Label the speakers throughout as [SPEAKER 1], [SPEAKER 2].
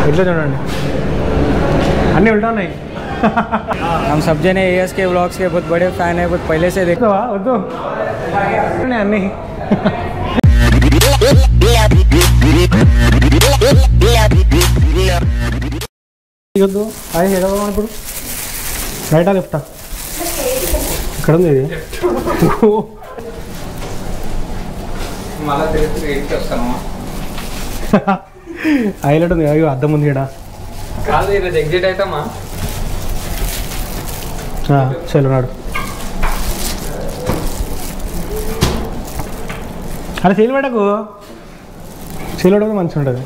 [SPEAKER 1] इतना చూడండి అన్నీ उल्टा नहीं
[SPEAKER 2] हम सब जने एएस के व्लॉग्स के बहुत बड़े फैन है, बहुत पहले से देखते
[SPEAKER 1] వద్దు అన్నీ వద్దు అది ఎడదాం ఇప్పుడు రైటా లెఫ్టా ఇక్కడ ఉంది ఇది హైలైట్ ఉంది అయ్యో అద్దం ఉంది ఇక్కడ
[SPEAKER 2] కాదు ఈరోజు ఎగ్జిట్ అవుతామా
[SPEAKER 1] చలో నాడు అరే సీలు పెట్టకు సీలు పెట్టకు మంచిగా ఉంటుంది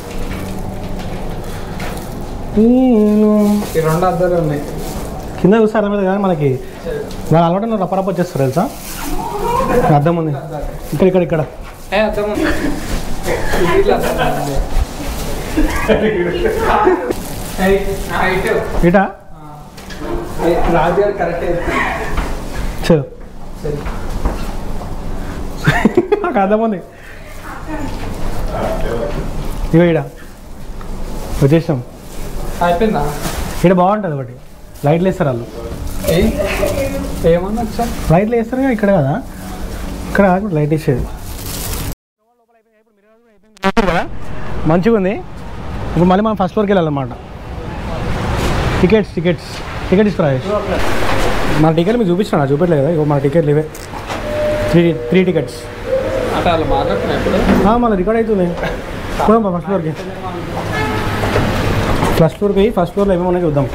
[SPEAKER 2] ఈ రెండు అద్దాలు ఉన్నాయి
[SPEAKER 1] కింద చూస్తారు మీద కానీ మనకి వాళ్ళు అలవాటు రప్పరప్ప వచ్చేస్తారు తెలుసా అద్దం ఉంది ఇక్కడ ఇక్కడ ఇక్కడ ఇటా
[SPEAKER 2] రాజుగారు కరెక్ట్
[SPEAKER 1] చలో నాకు అర్థం ఉంది ఇగో ఈడ వచ్చేసాం
[SPEAKER 2] అయిపోయిందా
[SPEAKER 1] ఇక్కడ బాగుంటుంది ఒకటి లైట్లు వేస్తారు వాళ్ళు
[SPEAKER 2] ఏమన్నా సార్
[SPEAKER 1] లైట్లు వేస్తారు ఇక్కడ కదా ఇక్కడ లైట్ వేసేది కదా మంచిగా ఉంది ఇప్పుడు మళ్ళీ మనం ఫస్ట్ ఫ్లోర్కి వెళ్ళాలన్నమాట టికెట్స్ తీసుకురా మన టికెట్ మీకు చూపించిన చూపెట్టలేదు కదా ఇక మన టికెట్లు ఇవే త్రీ టికెట్స్
[SPEAKER 2] అంటే వాళ్ళు మాట్లాడుతున్నాయి ఇప్పుడు
[SPEAKER 1] మళ్ళీ రికార్డ్ అవుతుంది పోదాం ఫస్ట్ ఫ్లోర్కి పోయి ఫస్ట్ ఫ్లోర్లో ఏమేమన్నా చూద్దాం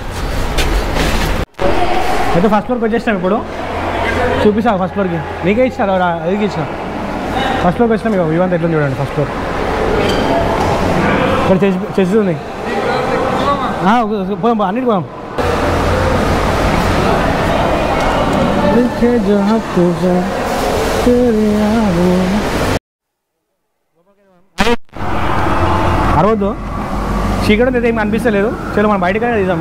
[SPEAKER 1] అయితే ఫస్ట్ ఫ్లోర్కి వచ్చేసినాం ఇప్పుడు చూపిస్తా ఫస్ట్ ఫ్లోర్కి నీకే ఇచ్చినారు అదికి ఇచ్చిన ఫస్ట్ ఫ్లోర్కి వచ్చినాం ఇక ఇవంతా ఎట్లా చూడండి ఫస్ట్ ఫ్లోర్ ఇక్కడ చేస్తుంది పోదాం అన్నిటి పోదాం అరవద్దు చీకటి అయితే ఏమి అనిపిస్తలేదు చలో మనం బయటకనే తీద్దాం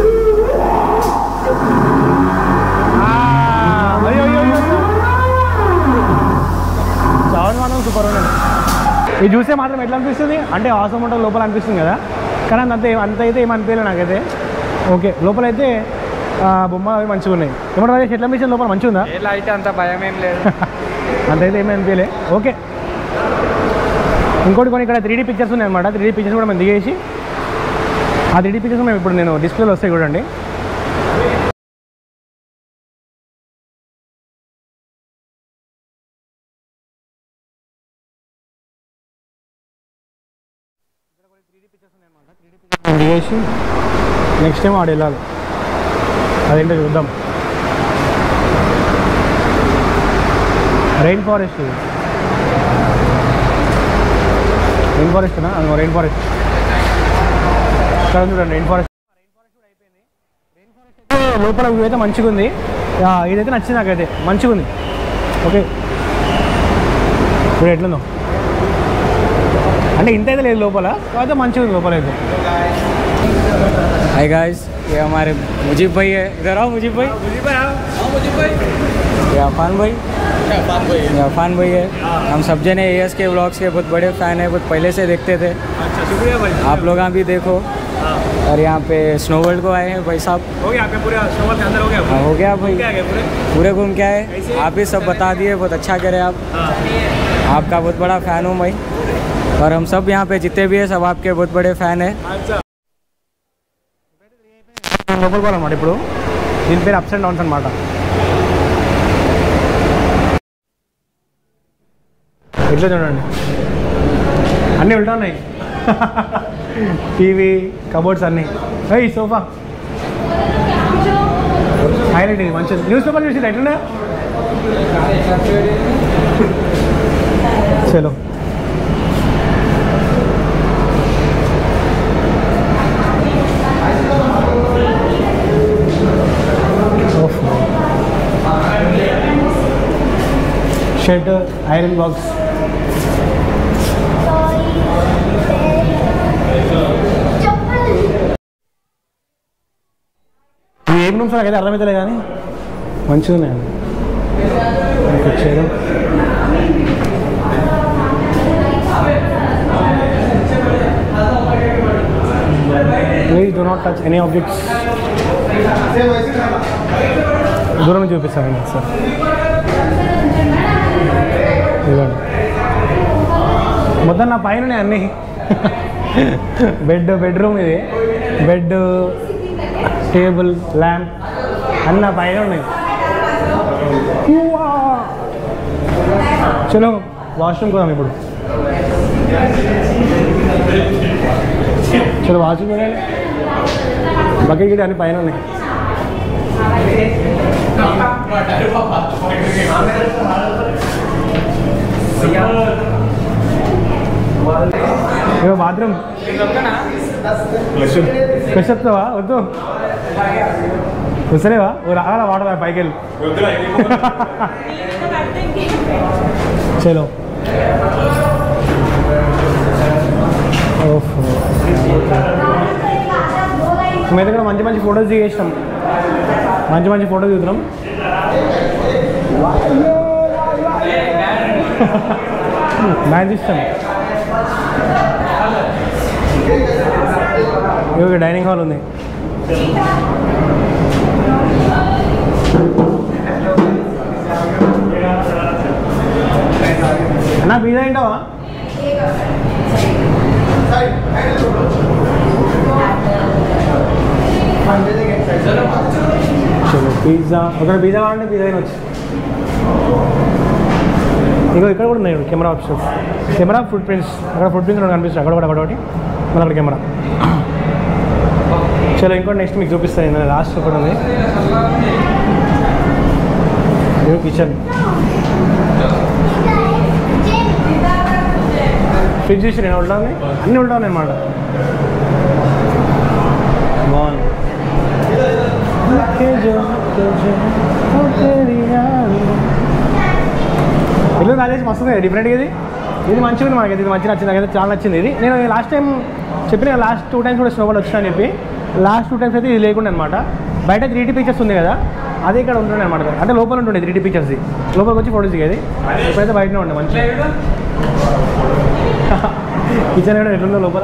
[SPEAKER 1] చాలా మనం సూపర్ ఉండండి ఇది చూస్తే మాత్రం ఎట్లా అనిపిస్తుంది అంటే అవసరం ఉంటుంది లోపల అనిపిస్తుంది కదా కానీ అంత అయితే ఏమి అనిపించలేదు నాకైతే ఓకే లోపలైతే బొమ్మ అవి మంచిగా ఉన్నాయి ఏమన్నా ఎట్లా అనిపించింది లోపల మంచిగా ఉందా
[SPEAKER 2] అయితే అంత భయం ఏం లేదు
[SPEAKER 1] అంతైతే ఏమీ అనిపించలే ఓకే ఇంకోటి కొన్ని ఇక్కడ 3D పిక్చర్స్ ఉన్నాయి అనమాట 3D పిక్చర్స్ కూడా మేము దిగేసి ఆ 3D పిక్చర్స్ మేము ఇప్పుడు నేను డిస్ప్లేలో వస్తాయి చూడండి దిగేసి నెక్స్ట్ టైం ఆడ వెళ్ళాలి అదేంటో చూద్దాం రెయిన్ ఫారెస్ట్ రెయిన్ ఫారెస్ట్ ఇక్కడ చూడండి రెయిన్ ఫారెస్ట్ కూడా అయిపోయింది రెయిన్ ఫారెస్ట్ అయితే లోపల వ్యూ అయితే మంచిగా ఉంది ఇదైతే నచ్చింది నాకైతే మంచిగా ఉంది ఓకే ఇప్పుడు ఎట్లుందో అంటే ఇంత అయితే లేదు లోపల అయితే మంచిగా ఉంది లోపల అయితే
[SPEAKER 2] हाय गाइस ये हमारे मुजीब भाई है इधर आओ मुजीब भाई ये अफान भाई है हम सब जने एएस के व्लॉग्स के बहुत बड़े फ़ैन है, बहुत पहले से देखते थे।
[SPEAKER 1] अच्छा शुक्रिया भाई
[SPEAKER 2] आप लोग भी देखो और यहाँ पे स्नो वर्ल्ड को आए हैं भाई साहब
[SPEAKER 1] हो गया आपका पूरा स्नो वर्ल्ड के अंदर हो गया
[SPEAKER 2] हो गया भाई पूरे घूम के आए आप ही सब बता दिए बहुत अच्छा करे आप आपका बहुत बड़ा फ़ैन हूँ भाई और हम सब यहाँ पे जितने भी है सब आपके बहुत बड़े फ़ैन है
[SPEAKER 1] లోపల పోవాలన్నమాట ఇప్పుడు దీని పేరు అప్స్ అండ్ డౌన్స్ అనమాట ఇట్లా చూడండి అన్నీ ఉల్టా ఉన్నాయి టీవీ కబోర్డ్స్ అన్నీ ఈ సోఫా హైలైట్ ఇది మంచిది న్యూస్ పేపర్ చూసి ఎట్లున్నా చలో షర్ట్ ఐరన్ బాక్స్ ఏం నిమిషం నాకైతే అర్థమవుతలే కానీ మంచిగా ఉన్నాయండి వచ్చారు నాట్ టచ్ ఎనీ ఆబ్జెక్ట్స్. దూరం నుంచి చూపిస్తాను సార్. ఇదిగోండి మొత్తం నా పైన అన్నీ. బెడ్రూమ్ ఇది, బెడ్, టేబుల్, ల్యాంప్ అన్నీ నా పైన ఉన్నాయి. చలో వాష్రూమ్ పోదాం ఇప్పుడు. చలో వాష్రూమ్ పోయాలి. బకెట్ గిట్ అన్ని పైన ఉన్నాయి. ఇగో బాత్రూమ్. ఫ్రెష్ వస్తావా? వద్దు వస్తలేవా? రావాలా వాటర్ పైకి వెళ్ళి. చలో మేము ఇక్కడ మంచి మంచి ఫొటోస్ దిగేసినాం. మంచి ఫోటోస్ దిగుతున్నాం. మ్యాచ్ ఇస్తాం. ఇవి డైనింగ్ హాల్ ఉంది. అన్నా పిజ్జా తింటావా? చలో పిజ్జా. ఒకవేళ పిజ్జా కావాలంటే పిజ్జా తినొచ్చు. ఇగో ఇక్కడ కూడా ఉన్నాయి camera options. Camera foot prints, అక్కడ ఫుట్ ప్రింట్స్ కనిపిస్తాయి. అక్కడ కూడా ఒకటి మళ్ళీ అక్కడ కెమెరా. చలో ఇంకోటి నెక్స్ట్ మీకు చూపిస్తాను. నేను లాస్ట్ ఒకటి ఉంది. ఇవి కిచెన్. ఫ్రిడ్జ్ చూసి నేను ఉంటాను, అన్నీ ఉంటాను అనమాట. బాగుంది. ఇల్లు రాజేసి మస్తుంది, డిఫరెంట్గా ఇది మంచిగా ఉంది. మనకి ఇది మంచిగా నచ్చింది, నాకైతే చాలా నచ్చింది. ఇది నేను లాస్ట్ టైం చెప్పిన లాస్ట్ 2 times కూడా స్నోబాల్ వచ్చినా అని చెప్పి. లాస్ట్ 2 times అయితే ఇది లేకుండా అనమాట. బయట 3D పిక్చర్స్ ఉంది కదా, అదే ఇక్కడ ఉంటుండే అనమాట. అంటే లోపల ఉంటుండే 3D పిక్చర్స్, లోపలికి వచ్చి ఫోటోస్ దిగేది. ఇప్పుడైతే బయటనే ఉండే మంచిగా. కిచెన్ కూడా ఎట్లుందో లోపల.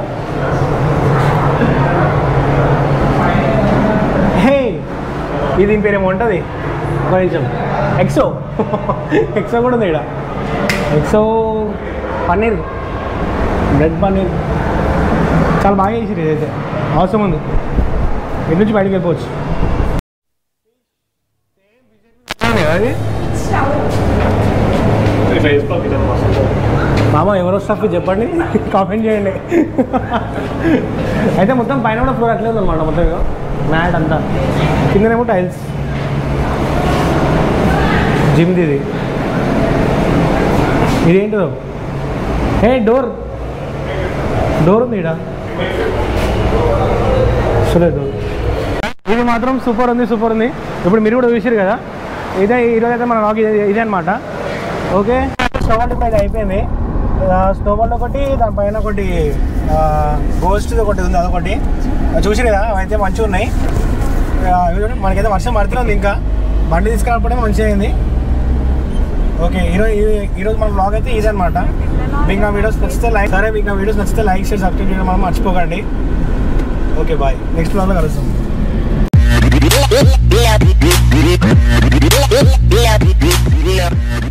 [SPEAKER 1] హే ఇది దీని పేరేమో ఉంటుంది, ఒక నిమిషం. ఎక్సో కూడా ఉంది ఇక్కడ. ఎక్సో పన్నీర్, బ్రెడ్ పన్నీర్ చాలా బాగా చేసిరు. ఇదైతే అవసరం ఉంది. ఎటు నుంచి బయటకు వెళ్ళిపోవచ్చు. అది మామ ఎవరో స్టాఫ్ చెప్పండి, కామెంట్ చేయండి. అయితే మొత్తం పైన కూడా ఫ్లోర్ అట్లే ఉందన్నమాట. మొత్తం మ్యాట్ అంతా, కిందనేమో టైల్స్. జిమ్ది ఇదేంటిదో. ఏ డోర్ ఉంది ఇక్కడ. సరే డోర్ ఇది మాత్రం సూపర్ ఉంది. ఇప్పుడు మీరు కూడా చూసారు కదా. ఈరోజు అయితే మన రాక్ ఇదే అనమాట. ఓకే, స్నోబాల్ ట్రిప్ అయితే అయిపోయింది. స్నోబాల్ ఒకటి, దానిపైన ఒకటి గోస్ట్ ఒకటి ఉంది, అదొకటి చూసారు కదా. అవైతే మంచిగా ఉన్నాయి. మనకైతే వర్షం పడుతుంది, ఇంకా బండి తీసుకురాకపోవడం మంచిగా అయింది. ఓకే, ఈరోజు మన బ్లాగ్ అయితే ఇది అనమాట. మీకు నా వీడియోస్ నచ్చితే లైక్, మీకు నా వీడియోస్ నచ్చితే లైక్, షేర్, సబ్స్క్రైబ్ చేయడం మనం మర్చిపోకండి. ఓకే బాయ్, నెక్స్ట్ బ్లాగ్లో కలుస్తాం.